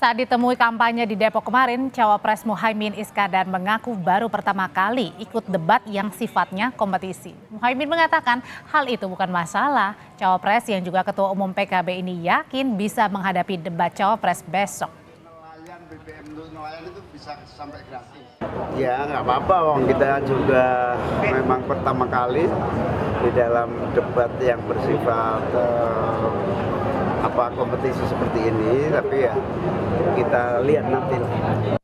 Saat ditemui kampanye di Depok kemarin, Cawapres Muhaimin Iskandar mengaku baru pertama kali ikut debat yang sifatnya kompetisi. Muhaimin mengatakan hal itu bukan masalah. Cawapres yang juga Ketua Umum PKB ini yakin bisa menghadapi debat Cawapres besok. BBM untuk nelayan itu bisa sampai gratis. Ya nggak apa-apa, wong kita juga memang pertama kali di dalam debat yang bersifat kompetisi seperti ini, tapi ya kita lihat nanti.